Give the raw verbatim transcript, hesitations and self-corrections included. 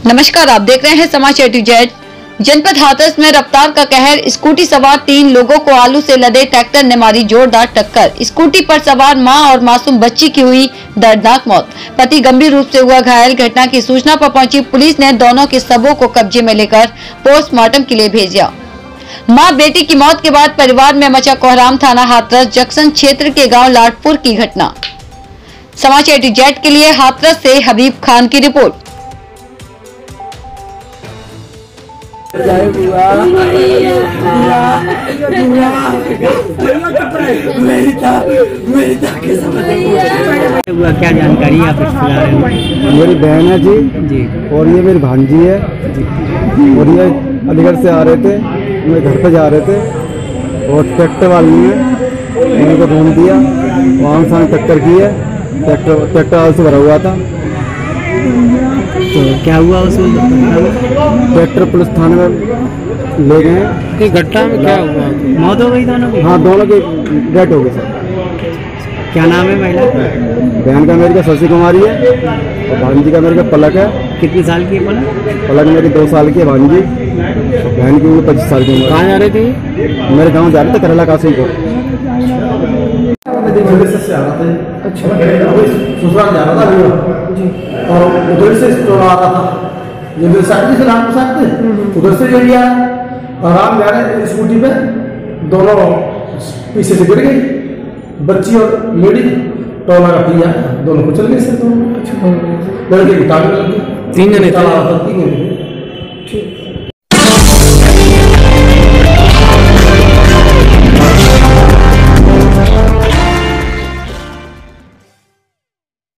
नमस्कार, आप देख रहे हैं समाचार टू जेड। जनपद हाथरस में रफ्तार का कहर, स्कूटी सवार तीन लोगों को आलू से लदे ट्रैक्टर ने मारी जोरदार टक्कर। स्कूटी पर सवार मां और मासूम बच्ची की हुई दर्दनाक मौत। पति गंभीर रूप से हुआ घायल। घटना की सूचना पर पहुंची पुलिस ने दोनों के शवों को कब्जे में लेकर पोस्टमार्टम के लिए भेजा। मां बेटी की मौत के बाद परिवार में मचा कोहराम। थाना हाथरस जंक्शन क्षेत्र के गाँव लाटपुर की घटना। समाचार टू जेड के लिए हाथरस से हबीब खान की रिपोर्ट। हुआ क्या जानकारी आप इसके बारे में? मेरी बहन है जी जी और ये मेरी भांजी है जी। और ये अलीगढ़ से आ रहे थे, मैं घर पे जा रहे थे और ट्रैक्टर वाले ने मेरे को ढूंढ दिया। वहाँ से टक्कर की है। ट्रैक्टर ट्रैक्टर वाले से भरा हुआ था। तो क्या हुआ उस ट्रैक्टर पुलिस थाने में ले गए। घटना में क्या हुआ? मौत हो गई दोनों की? हाँ, दोनों की डेथ हो गई सर। क्या नाम है महिला? बहन का मेरी का शशि कुमारी है और भांजी का मेरी का पलक है। कितनी साल की है पलक? पलक मेरी दो साल की है, भांजी बहन की उम्र पच्चीस साल की उम्र। कहाँ जा रहे थे? मेरे गाँव जा रहे थे, करेला कासिमपुर। से आ रहा था, अच्छा ससुराल जा रहा था और उधर से स्टोर आ रहा था। जो साइकिल से राम सकते उधर से जो लिया आराम जा रहे स्कूटी पे, दोनों पीछे से गिर गई। बच्ची और लेडी टोला का पिया, दोनों को चल गए से। दोनों लड़के की टांग लग गई। तीन जने तीन जने